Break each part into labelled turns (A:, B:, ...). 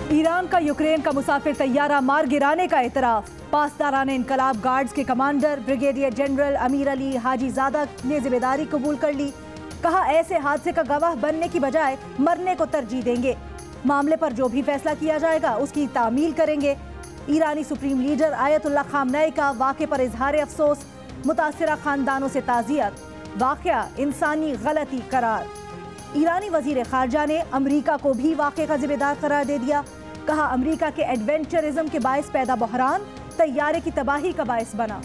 A: Iran का Ukraine का मुसाफिर तैयारा मार गिराने का इतराफ। पासदारान इनकलाब गार्ड्स के commander brigadier general Amir Ali हाजीजादा ने जिम्मेदारी कबूल कर ली। कहा, ऐसे हादसे का गवाह बनने की बजाय मरने को तरजीह देंगे। मामले पर जो भी फैसला किया जाएगा उसकी तामील करेंगे। ईरानी सुप्रीम लीडर आयतुल्लाह खामनेई का वाक़े पर इजहार अफसोस। मुतासिरा खानदानों से ताज़ियत। वाक़या इंसानी गलती करार। ईरानी वजीर खारजा ने अमरीका को भी वाक़े का जिम्मेदार करार दे दिया। कहा, अमरीका के एडवेंचरिज्म के बायस पैदा बहरान तैयारे की तबाही का बायस बना।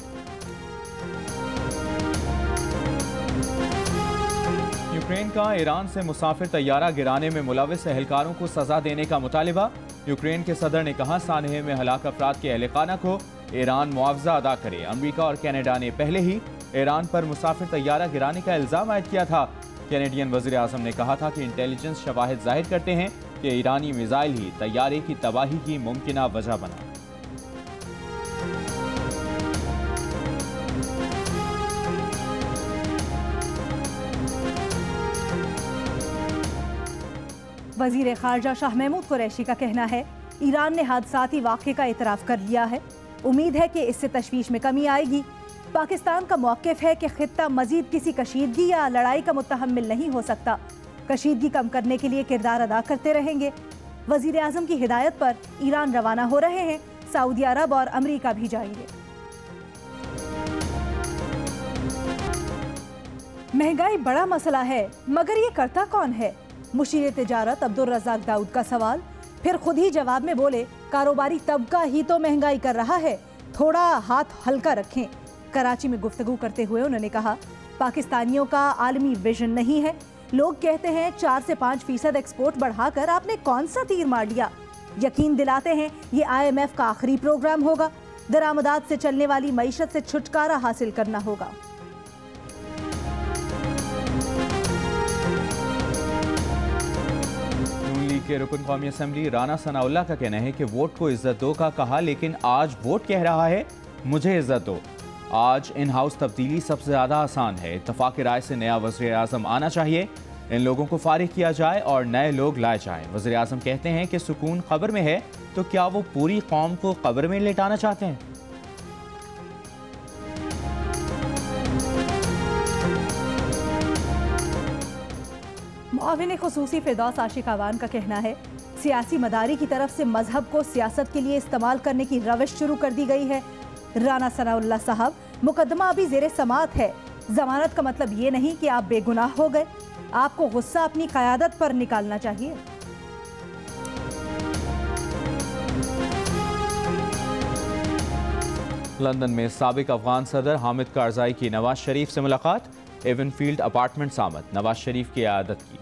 B: यूक्रेन का ईरान से मुसाफिर तैयारा गिराने में मुलविस एहलकारों को सजा देने का मुतालिबा। यूक्रेन के सदर ने कहा, सानहे में हलाक अफराद के अहलखाना को ईरान मुआवजा अदा करे। अमरीका और कनाडा ने पहले ही ईरान पर मुसाफिर तैयारा गिराने का इल्ज़ाम आयद किया था। कैनेडियन वज़ीर आज़म ने कहा था कि इंटेलिजेंस शवाहिद जाहिर करते हैं कि ईरानी मिसाइल ही तैयारे की तबाही की मुमकिना वजह बना।
A: वजीर खारजा शाह महमूद कुरैशी का कहना है, ईरान ने हादसाती वाक़े का इतराफ़ कर लिया है। उम्मीद है कि इससे तशवीश में कमी आएगी। पाकिस्तान का मौक़िफ़ है कि ख़ित्ता मज़ीद किसी कशीदगी या लड़ाई का मुतहम्मिल नहीं हो सकता। कशीदगी कम करने के लिए किरदार अदा करते रहेंगे। वज़ीर आज़म की हिदायत पर ईरान रवाना हो रहे हैं। सऊदी अरब और अमरीका भी जाएंगे। महंगाई बड़ा मसला है, मगर ये करता कौन है? मुशीर तिजारत अब्दुल रज़ाक दाऊद का सवाल। फिर खुद ही जवाब में बोले, कारोबारी तबका ही तो महंगाई कर रहा है, थोड़ा हाथ हल्का रखें। कराची में गुफ्तगू करते हुए उन्होंने कहा, पाकिस्तानियों का आलमी विजन नहीं है। लोग कहते हैं 4 से 5% एक्सपोर्ट बढ़ाकर आपने कौन सा तीर मार लिया। यकीन दिलाते हैं ये IMF का आखिरी प्रोग्राम होगा। दरामदात से चलने वाली मईशत से छुटकारा हासिल करना होगा।
B: के रुकन कौमी असम्बली राना सनाउल्लाह का कहना है कि वोट को इज्जत दो का कहा, लेकिन आज वोट कह रहा है मुझे इज्जत दो। आज इन हाउस तब्दीली सबसे ज़्यादा आसान है। इत्तफाक़ राय से नया वज़ीर आज़म आना चाहिए। इन लोगों को फारिग किया जाए और नए लोग लाए जाएं। वज़ीर आज़म कहते हैं कि सुकून क़ब्र में है, तो क्या वो पूरी कौम को क़ब्र में लेटाना चाहते हैं?
A: मुआविन ख़ुसूसी फ़िरदौस आशिक अवान का कहना है, सियासी मदारी की तरफ से मजहब को सियासत के लिए इस्तेमाल करने की रविश शुरू कर दी गई है। राना सनाउल्लाह साहब, मुकदमा अभी ज़ेरे समाअत है। जमानत का मतलब ये नहीं कि आप बेगुनाह हो गए। आपको गुस्सा अपनी क़यादत पर निकालना चाहिए।
B: लंदन में साबिक अफगान सदर हामिद कारज़ाई की नवाज शरीफ से मुलाकात। एवनफील्ड अपार्टमेंट्स आमद, नवाज शरीफ की आदत की।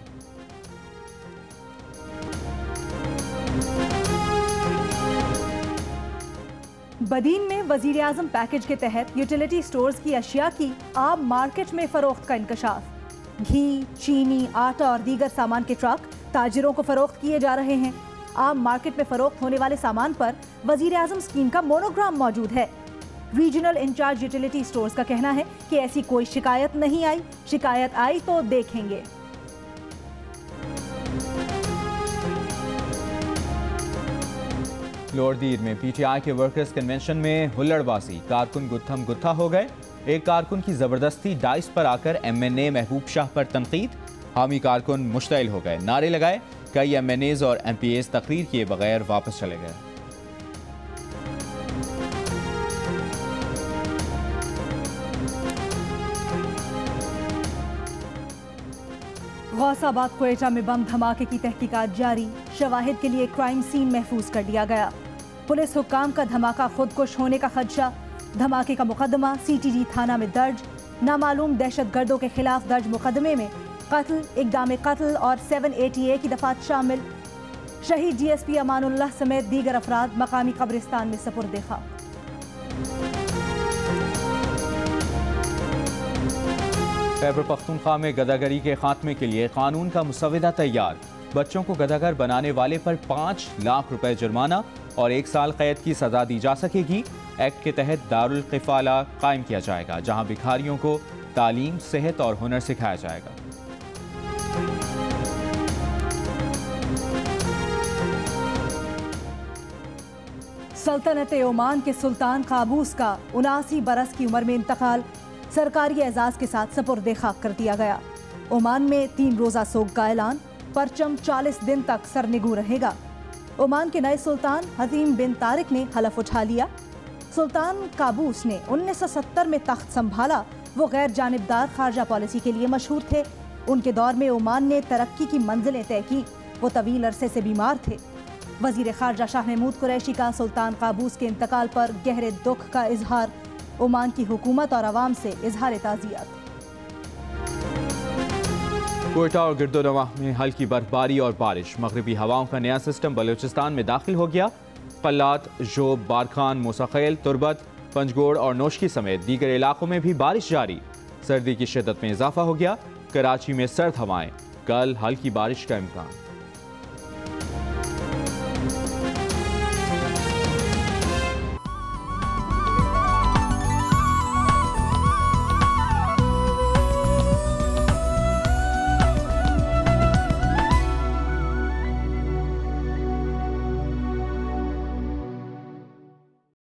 A: बदीन में वजीर आज़म पैकेज के तहत यूटिलिटी स्टोर्स की अशिया की आम मार्केट में फरोख्त का इंकशाफ। घी, चीनी, आटा और दीगर सामान के ट्रक ताजिरों को फरोख्त किए जा रहे हैं। आम मार्केट में फरोख्त होने वाले सामान पर वजीर आज़म स्कीम का मोनोग्राम मौजूद है। रीजनल इंचार्ज यूटिलिटी स्टोर्स का कहना है कि ऐसी कोई शिकायत नहीं आई। शिकायत आई तो देखेंगे।
B: लोअर दीर में PTI के वर्कर्स कन्वेंशन में हुल्लड़बाजी, कारकुन गुत्थम गुत्था हो गए। एक कारकुन की जबरदस्ती डाइस पर आकर MNA महबूब शाह पर तनकीद। हामी कारकुन मुश्तइल हो गए, नारे लगाए। कई MNAs और MPAs तकरीर किए बगैर वापस चले गए।
A: गौसाबाद क्वेटा में बम धमाके की तहकीकात जारी। शवाहिद के लिए क्राइम सीन महफूज कर लिया गया। पुलिस हुक्काम का धमाका खुदकुश होने का खदशा। धमाके का मुकदमा CTG थाना में दर्ज। नामालूम दहशतगर्दों के खिलाफ दर्ज मुकदमे में कत्ल, इक़दाम कत्ल और 780A की दफात शामिल। शहीद DSP अमानुल्लाह समेत दीगर अफराद मकामी कब्रिस्तान में सपुर्द खाक।
B: खैबर पख्तूनख्वा में गदागरी के खात्मे के लिए कानून का मुसविदा तैयार। बच्चों को गदागर बनाने वाले पर 5 लाख रुपए जुर्माना और 1 साल कैद की सजा दी जा सकेगी। एक्ट के तहत दारुल किफाला कायम किया जाएगा, जहां भिखारियों को तालीम, सेहत और हुनर सिखाया जाएगा।
A: सल्तनत ओमान के सुल्तान काबूस का 79 बरस की उम्र में इंतकाल सरकारी एजाज के साथ सपुर्द खाक कर दिया गया। ओमान में 3 रोजा सोग का ऐलान, परचम 40 दिन तक सरनिगू रहेगा। ओमान के नए सुल्तान हतीम बिन तारिक ने हलफ उठा लिया। सुल्तान काबूस ने 1970 में तख्त संभाला। वो गैर जानिबदार खारजा पॉलिसी के लिए मशहूर थे। उनके दौर में ओमान ने तरक्की की मंजिलें तय की। वो तवील अरसे से बीमार थे। वजीर खारजा शाह महमूद कुरैशी का सुल्तान काबूस के इंतकाल पर गहरे दुख का इजहार। ओमान की हुकूमत और आवाम से इजहार ताज़ियत।
B: कोयटा और गिरदोनवाह में हल्की बर्फबारी और बारिश। मगरबी हवाओं का नया सिस्टम बलूचिस्तान में दाखिल हो गया। पल्लात, जोब, बारखान, मूसाखेल, तुरबत, पंजगोड़ और नोशकी समेत दीगर इलाकों में भी बारिश जारी। सर्दी की शिद्दत में इजाफा हो गया। कराची में सर्द हवाएं, कल हल्की बारिश का इम्कान।